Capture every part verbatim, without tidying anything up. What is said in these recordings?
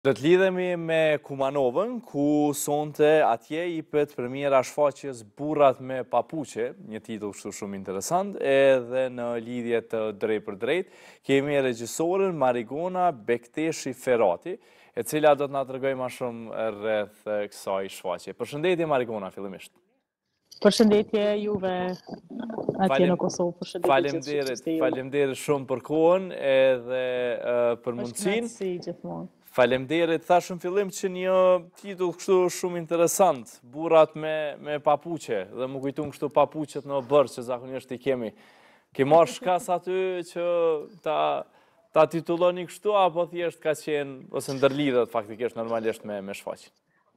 Do të lidhemi me Kumanovën, ku sonte atje i pet premiera shfaqjes Burrat me papuqe, një titull kështu shumë interesant, edhe në lidhje të drejt për drejt, kemi regjisorën Marigona Bekteshi Ferrati, e cila do të na tregojë më shumë rreth kësaj shfaqje. Përshëndetje Marigona, fillimisht. Përshëndetje juve atje në Kosovë, përshëndetje gjithë që ste ju. Faleminderit shumë për kohën edhe për mundësinë. Është si gjithmonë. Faleminderit, thashë në fillim që një titull kështu shumë interesant, Burrat me, me papuqe, dhe më kujtun kështu papuqet në bërë që zakonisht i kemi. Ke marrë shkas aty që ta, ta titulloni kështu, apo thjesht ka qenë, ose ndërlidhet faktikisht normalisht me, me shfaqjen?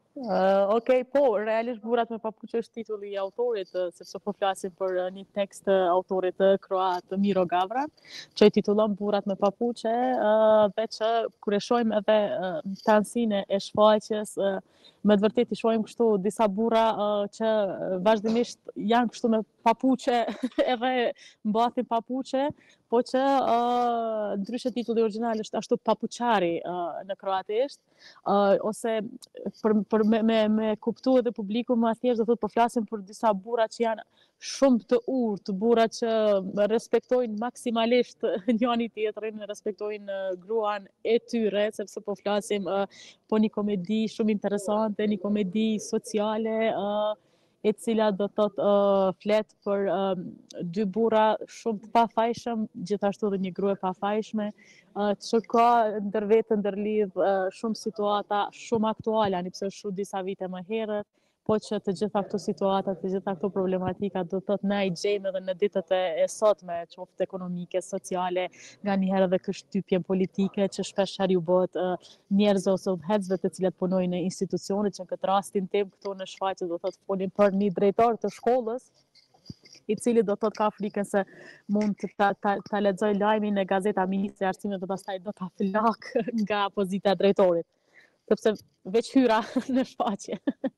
Uh, Okej, okay, po, realisht Burrat me papuqe është titulli i autorit, sepse po flasim për një tekst të autorit kroat Miro Gavra, që i titullon Burrat me papuqe, uh, dhe që kur e shohim edhe uh, tansinë e shfaqjes, uh, me të vërtet i shohim kështu disa burra uh, që vazhdimisht janë kështu me papuqe edhe mbathin papuqe, po që uh, ndryshe titulli origjinal është ashtu papuçari uh, në kroatisht, uh, ose për, për me, me, me kuptu edhe publiku më thjesht do thotë po flasim për disa burra që janë shumë të urtë, burra që respektojnë maksimalisht njëri tjetrin, respektojnë gruan e tyre, sepse po flasim uh, po një komedi shumë interesante, një komedi sociale, uh, e cila do të thotë uh, flet për uh, dy burra shumë të pafajshëm, gjithashtu edhe një grua e pafajshme, uh, që ka ndër vetë ndërlidh uh, shumë situata shumë aktuale, ani pse shumë disa vite më herët, po që të gjitha këto situata, të gjitha këto problematika do të thotë na i gjejmë edhe në ditët e sotme, qoftë ekonomike, sociale, nga një herë edhe kështypjen politike që shpeshherë ju bëhet uh, njerëz ose udhëhecëve të cilët punojnë në institucione, që në këtë rastin tim këtu në shfaqje do të thotë folim për një drejtor të shkollës, i cili do të thotë ka frikën se mund të ta, ta, ta lexoj lajmin në gazeta Ministri i Arsimit dhe pastaj do ta flak nga pozita e drejtorit, sepse veç hyra në shfaqje.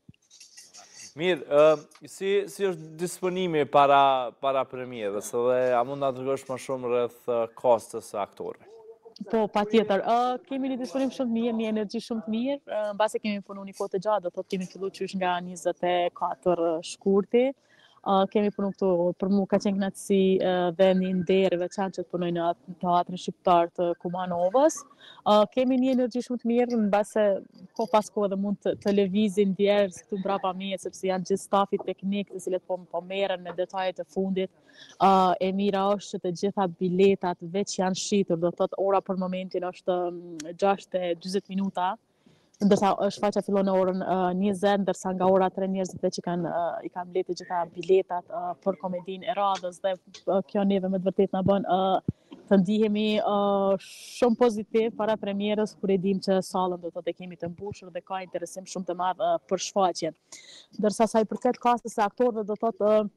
Mirë, uh, si, si është disponimi para, para premierës dhe a mund nga të rëgosh më shumë rreth uh, kostës e aktorëve? Po, pa tjetër. Uh, kemi një disponim shumë të mirë, një energji shumë të mirë, uh, në base kemi punu një kohë të gjatë, do të kemi fillu qysh nga njëzet e katër shkurti. Uh, kemi punu këtu, për mu ka qenë knatësi uh, dhe një nderë veçantë që të punoj në teatrin shqiptar të Kumanovës. Uh, kemi një energji shumë të mirë, në base ko pas ko edhe mund të, të lëvizin djerës këtu mbrapa meje, sepse janë gjithë stafi teknik të cilët po, po merren me detajet e fundit. Uh, e mira është që të gjitha biletat veç janë shitur, do të thotë ora për momentin është gjashtë e dyzet minuta, ndërsa shfaqja fillon në orën uh, njëzet, ndërsa nga ora tre njerëzit veç i kanë uh, i kanë mbledhur të gjitha biletat uh, për komedinë e radhës dhe uh, kjo neve me të vërtetë na bën uh, të ndihemi uh, shumë pozitiv para premierës, kur e dim që sallën do të thotë kemi të mbushur dhe ka interesim shumë të madh uh, për shfaqjen. Ndërsa sa i përket kastës së aktorëve do të thotë uh,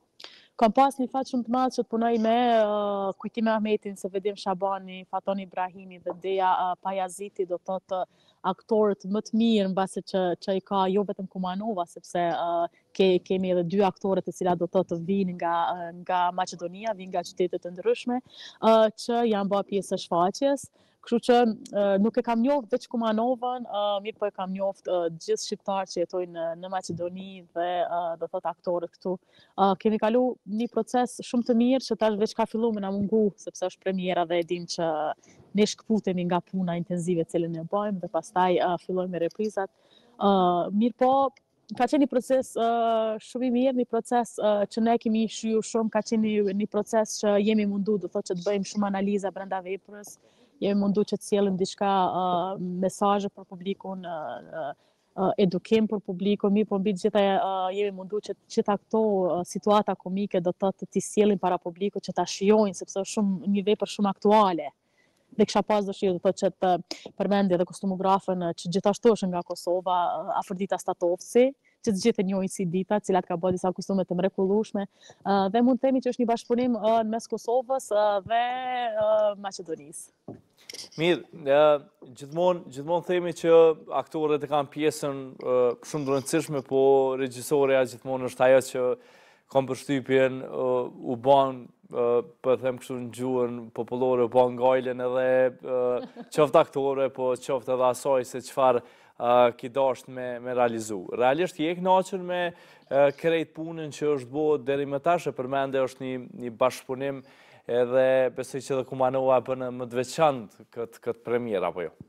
kam pas një fat shumë të madh që të punoj me uh, Kujtime Ahmetin, Sevedim Shabani, Faton Ibrahimi dhe Deja uh, Pajaziti, do të thotë uh, aktorët më të mirë mbasi që që i ka jo vetëm Kumanova, sepse uh, ke, kemi edhe dy aktorë të cilat do të thotë vinë nga nga Maqedonia, vinë nga qytete të ndryshme, uh, që janë bërë pjesë e shfaqjes. Kështu që uh, nuk e kam njoft veç Kumanovën, uh, mirë po e kam njoft uh, gjithë shqiptarë që jetojnë në, në Maqedoni dhe uh, do thotë aktorët këtu. Uh, kemi kalu një proces shumë të mirë që tash veç ka filluar me na mungu, sepse është premiera dhe e dim që ne shkputemi nga puna intenzive të cilën e bëjmë dhe pastaj uh, fillojmë me reprizat. Uh, mirë po, ka qenë një proces uh, shumë i mirë, një proces uh, që ne kemi shiju shumë, ka qenë një, një proces që jemi mundu, do thotë që të bëjmë shumë analiza brenda veprës, jemi mundu që të sjellim diçka uh, mesazhe për publikun, uh, uh, edukim për publikun, mirë po mbi të gjitha uh, jemi mundu që të gjitha këto uh, situata komike do të thotë t'i sjellim para publikut që ta shijojnë, sepse është shumë një vepër shumë aktuale. Dhe kisha pas dëshirë do thotë që të përmendje edhe kostumografën që gjithashtu është nga Kosova, Afrodita Statovci, që të gjithë e njohin si Dita, cilat ka bërë disa kostume të mrekullueshme, dhe mund të themi që është një bashkëpunim në mes Kosovës dhe Maqedonisë. Mirë, gjithmonë gjithmonë themi që aktorët e kanë pjesën shumë të rëndësishme, po regjisorja gjithmonë është ajo që kam përshtypjen u bën për them kështu në gjuhën popullore, po ngajlen edhe qoftë aktore, po qoftë edhe asaj se çfarë ki dasht me, me realizu. Realisht je kënaqur me krejt punën që është bo deri më tash, e përmende është një, një bashkëpunim edhe besoj që edhe Kumanova bënë më të veçantë këtë, këtë premier, apo jo?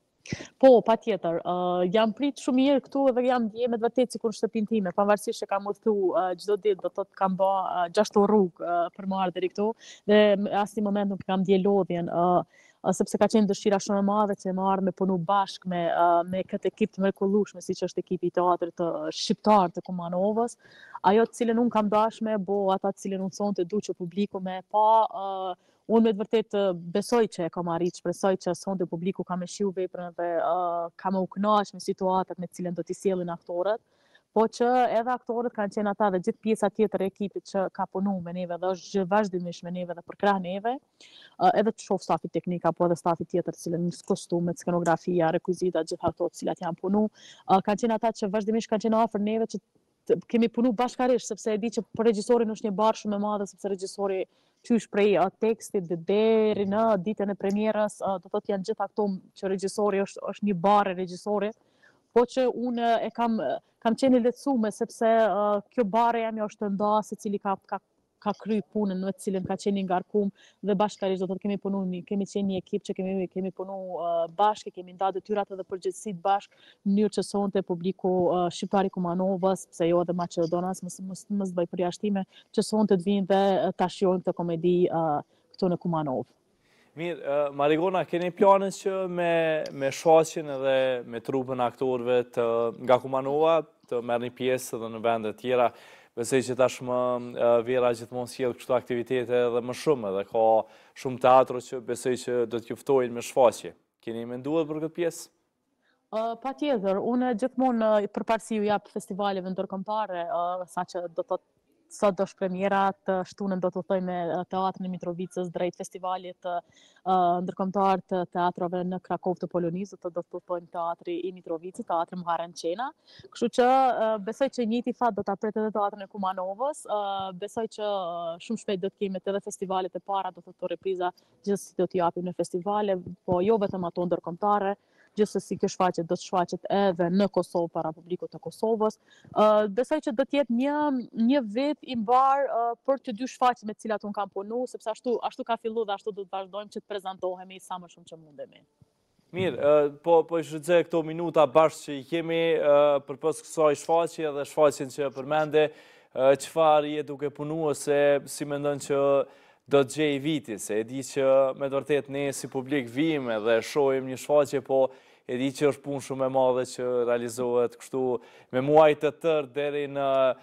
Po, pa tjetër. Uh, jam prit shumë mirë këtu edhe jam djemet vërtet si kur në shtëpin time, pavarësisht që kam udhëtu uh, gjdo ditë, do të të kam ba uh, gjashtë rrugë uh, për më ardheri këtu, dhe asnjë moment nuk kam dje lodhjen, uh, uh, sepse ka qenë dëshira shumë e madhe që më ardhë me punu bashkë me, uh, me këtë ekip të mrekullueshme, si që është ekipi i teatrit të shqiptar të Kumanovës, ajo të cilën unë kam dashme, bo ata të cilën unë thonë të du që publiku me pa, uh, unë me të vërtet besoj që e kam arrit, shpresoj që sonte publiku ka me shiu veprën dhe uh, ka me u kënaq me situatat me cilën do t'i sjellin aktorët, po që edhe aktorët kanë qenë ata dhe gjithë pjesa tjetër e ekipit që ka punu me neve dhe është vazhdimisht me neve dhe për krah neve, uh, edhe të shoh stafi teknik apo edhe stafi tjetër të cilën në kostumet, skenografia, rekvizita, gjithë ato të cilat janë punu, uh, kanë qenë ata që vazhdimisht kanë qenë afër neve që kemi punu bashkarisht, sepse e di që për regjisorin është një barë shumë e madhe, sepse regjisori qysh prej uh, tekstit dhe deri në ditën e premierës, uh, do thotë janë gjithë ato që regjisori është, është një barë e regjisorit, po që unë e kam, kam qenë i lehtësuar sepse uh, kjo barë jam jo është nda, se cili ka, ka ka kry punën në të cilën ka qenë ngarkum dhe bashkarisht do të kemi punu, kemi qenë një ekip që kemi, kemi punu uh, bashkë, kemi nda detyrat edhe përgjegjësitë bashkë, në mënyrë që sonte publiku uh, shqiptar i Kumanovës, pse jo edhe Maqedonas, mos mos mos bëj përjashtime, që sonte të vinë dhe ta shijojnë këtë komedi uh, këtu në Kumanovë. Mirë, uh, Marigona, keni planin që me, me shaqin edhe me trupën aktorëve të, nga Kumanova të merrni pjesë edhe në vende tjera? Besoj që tashmë uh, Vera gjithmonë sjell kështu aktivitete edhe më shumë, edhe ka shumë teatro që besoj që do t'ju ftojnë me shfaqje. Keni menduar për këtë pjesë? Uh, pa tjetër, unë gjithmonë uh, përparësi u jap festivaleve ndërkombëtare, uh, saqë do të sot do është premiera të shtunën do të thoj me teatrin e Mitrovicës drejt festivalit uh, ndërkombëtar të teatrove në Krakov të Polonisë, do të thojmë teatri i Mitrovicës, teatri Mharanqena. Kështu që uh, besoj që njëjti fat do ta pret edhe teatrin e Kumanovës, uh, besoj që uh, shumë shpejt do të kemi edhe festivalet e para, do të thotë repriza gjithsesi do t'i japim në festivale, po jo vetëm ato ndërkombëtare, gjithsesi kjo shfaqje do të shfaqet edhe në Kosovë para publikut të Kosovës. Uh, besoj që do të jetë një një vit i mbar uh, për të dy shfaqjet me të cilat un kam punu, sepse ashtu ashtu ka filluar dhe ashtu do të vazhdojmë që të prezantohemi sa më shumë që mundemi. Mirë, uh, po po i shfrytëzoj këto minuta bashkë që i kemi uh, përpos kësaj shfaqje dhe shfaqjen që përmende, uh, çfarë je duke punuar, se si mendon që do të gjej viti, se e di që me të vërtetë ne si publik vim dhe shohim një shfaqje, po e di që është punë shumë e madhe që realizohet kështu me muaj të tërë deri në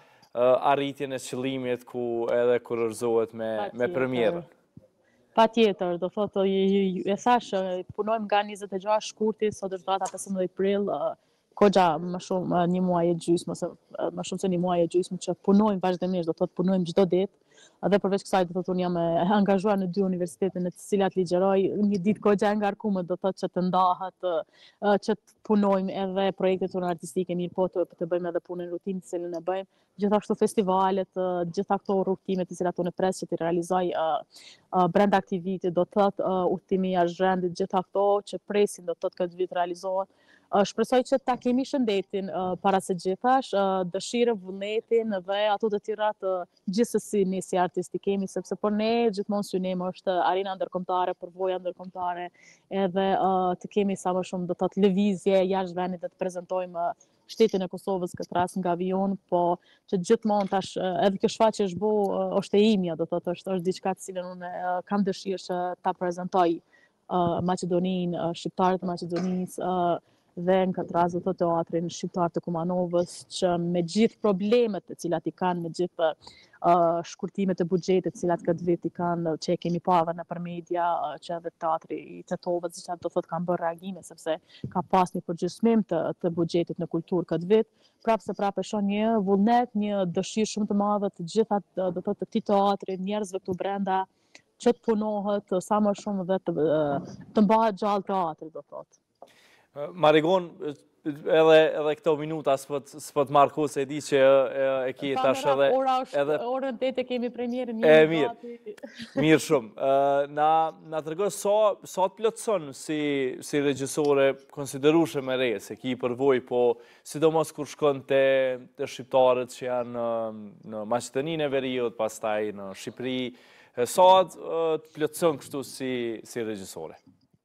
uh, arritjen e qëllimit ku edhe kurorzohet me, me premierën. Pa tjetër, do thotë, e thash, punojmë nga njëzet e gjashtë shkurti, sot është data pesëmbëdhjetë prill, kogja më shumë një muaj e gjysmë, ose më shumë se një muaj e gjysmë që punojmë vazhdimisht, do thotë punojmë çdo ditë. Dhe përveç kësaj do thotë unë jam e angazhuar në dy universitete në të cilat ligjeroj, një ditë kogja e ngarkuar do thotë që të ndahet, që të punojmë edhe projektet tona artistike, mirë po të, të bëjmë edhe punën rutinë të cilën e bëjmë, gjithashtu festivalet, gjitha këto rrugtimet të cilat unë pres që të realizoj uh, uh, brenda aktivitit, do thotë uh, udhtimi jashtë vendit, gjitha këto që presin do thotë këtë vit realizohet. Uh, shpresoj që ta kemi shëndetin uh, para se gjithash, uh, dëshirën, vullnetin dhe ato të tjerat uh, gjithsesi ne si artisti kemi, sepse për ne gjithmonë synim është arena ndërkombëtare, përvoja ndërkombëtare, edhe uh, të kemi sa më shumë do të thotë lëvizje jashtë vendit dhe të prezantojmë uh, shtetin e Kosovës këtë rast nga avion, po që gjithmonë tash uh, edhe kjo shfaqje është bo, uh, është e imja, do të thotë është është diçka të cilën unë uh, kam dëshirë që ta prezantoj uh, Maqedoninë, uh, shqiptarët e Maqedonisë, uh, dhe në këtë rast do të teatrin shqiptar të Kumanovës, që me gjithë problemet të cilat i kanë, me gjithë uh, shkurtimet e buxhetit të cilat këtë vit i kanë, që e kemi parë nëpër media, uh, që edhe teatri i Tetovës, që do thotë kanë bërë reagime sepse ka pas një përgjysmim të, të buxhetit në kulturë këtë vit, prapë se prapë shoh një vullnet, një dëshirë shumë të madhe të gjitha do të thotë të këtij teatri, njerëzve këtu brenda, që të punohet sa më shumë dhe të, të mbahet gjallë teatri, do thotë. Marigon, edhe, edhe këto minuta s'po të marrë kohë, se e di që e, e ki tash edhe... Edhe... Orën të e kemi premierën një e, mirë, mirë shumë. Uh, na, na të regoj, sa, sa të plotëson si, si regjisore konsiderushme me re, se ki përvoj, po sidomos kur shkon të, të shqiptarët që janë në, në Maqedoninë e Veriut, pastaj në Shqipëri, sa uh, të plotëson kështu si, si regjisore?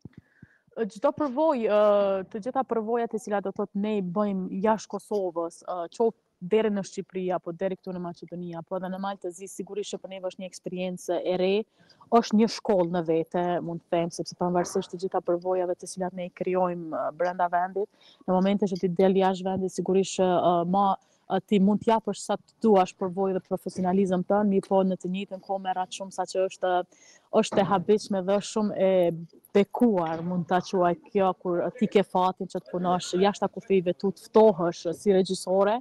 Çdo përvoj, të gjitha përvojat e cilat do thotë ne i bëjmë jashtë Kosovës, qoftë deri në Shqipëri apo deri këtu në Maqedoni apo edhe në Maltëzi, sigurisht që për neve është një eksperiencë e re, është një shkollë në vete, mund të them, sepse pavarësisht të gjitha përvojave të cilat ne i krijojmë brenda vendit, në momente që ti del jashtë vendit, sigurisht që ma ti mund t'japësh sa të duash përvojë dhe profesionalizëm tënë, mi po në të njëjtën kohë merrat shumë sa që është është e habitshme dhe është shumë e bekuar, mund ta quaj kjo, kur ti ke fatin që të punosh jashtë kufive, tu të ftohësh si regjisore,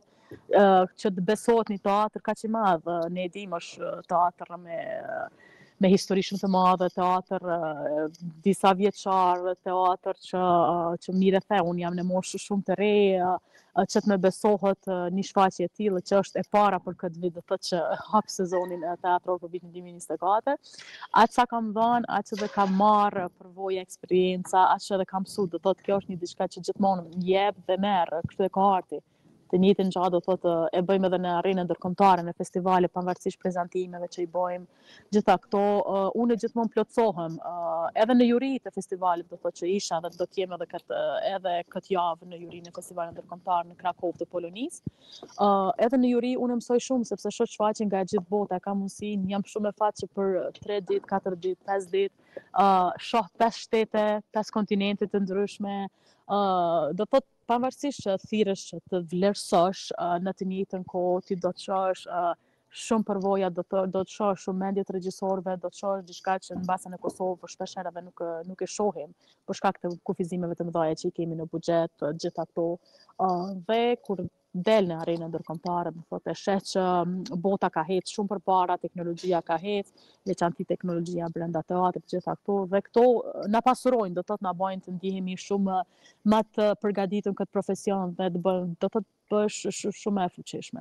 që të besohet një teatr kaq i madh. Ne e dimë është teatr me me histori shumë të madhe, teatr disa vjeçar, teatr që që mirë the, unë jam në moshë shumë të re, që të me besohet një shfaqje e tillë që është e para për këtë vit, do thotë që hap sezonin e teatror për vitin dy mijë e njëzet e katër. Atë sa kam dhënë, atë që dhe kam marrë përvojë eksperienca, atë që dhe kam mësuar, do thotë kjo është një diçka që gjithmonë jep dhe merr, kështu e ka arti. Të njëjtën gjë do thotë e bëjmë edhe në arenën ndërkombëtare, në festivale, pavarësisht prezantimeve që i bëjmë. Gjitha këto, uh, unë gjithmonë plotësohem, uh, edhe në juri të festivalit, do thotë që isha dhe do të jem edhe këtë edhe këtë javë në juri në festivalin ndërkombëtar në Krakow të Polonisë. Uh, edhe në juri unë mësoj shumë sepse shoh shfaqjen nga gjithë bota, kam mundësinë, jam shumë e fat që për tre ditë, katër ditë, pesë ditë, uh, shoh pesë shtete, pesë kontinente të ndryshme. Uh, do thotë pavarësisht që thirrësh që të vlerësosh, uh, në të njëjtën kohë ti do të shohësh uh, shumë përvoja, do të do të shohësh shumë mendje të regjisorëve, do të shohësh diçka që në basën e Kosovës shpesh herë nuk nuk e shohim për shkak të kufizimeve të mëdha që i kemi në buxhet, gjitha këto. Uh, dhe kur del në arenën ndërkombëtare, do thotë sheh që bota ka hecë shumë përpara, teknologjia ka hecë, veçanti teknologjia brenda teatrit, gjitha këto, dhe këto na pasurojnë, do thotë na bëjnë të ndihemi shumë më të përgatitur këtë profesion dhe të bëjnë, do thotë bësh shumë e fuqishme.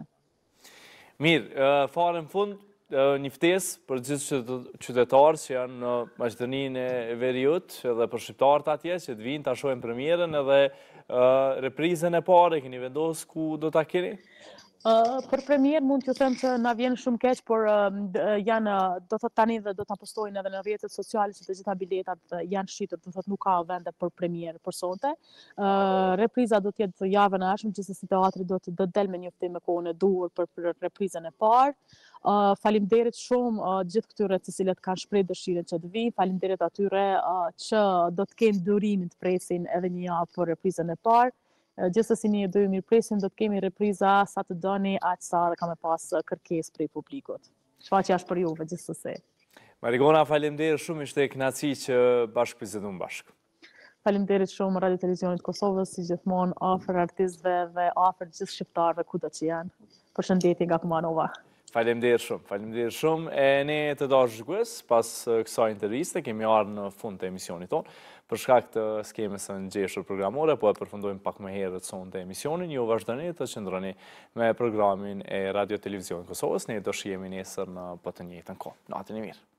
Mirë, fare në fund, një ftesë për gjithë qytetarë që janë në Maqedoninë e Veriut edhe për shqiptarët atje që të vinë ta shohin premierën edhe reprizën e parë, keni vendosur ku do ta keni? Uh, për premier mund t'ju them që na vjen shumë keq, por uh, janë, do thotë tani dhe do ta postojnë edhe në rrjetet sociale që të gjitha biletat janë shqitur, do thotë nuk ka vende për premier për sonte. Uh, repriza do të jetë javën e ardhshme, gjithsesi teatri do të do del me një ftim me kohën e duhur për, për reprizën e parë. Uh, faleminderit shumë uh, gjithë këtyre të cilët kanë shprehë dëshirën që të vinë, faleminderit atyre uh, që do të kenë durimin të presin edhe një javë për reprizën e parë. Gjithsesi ne do ju mirëpresim, do të kemi repriza sa të doni, aq sa dhe kam e pas kërkesë prej publikut. Shfaqja është për juve gjithsesi. Marigona, faleminderit shumë, ishte kënaqësi që bashkë bisedojmë bashkë. Faleminderit shumë Radio Televizionit Kosovës, si gjithmonë afër artistëve dhe afër gjithë shqiptarëve kudo që janë. Përshëndetje nga Kumanova. Faleminderit shumë, faleminderit shumë. E ne të dashur shikues, pas kësaj interviste kemi ardhur në fund të emisionit tonë. Për shkak të skemës së ngjeshur programore, po e përfundojmë pak më herët sonte emisionin. Ju vazhdoni të qëndroni me programin e Radio Televizionit Kosovës. Ne do shihemi nesër në të njëjtën kohë. Natën e mirë.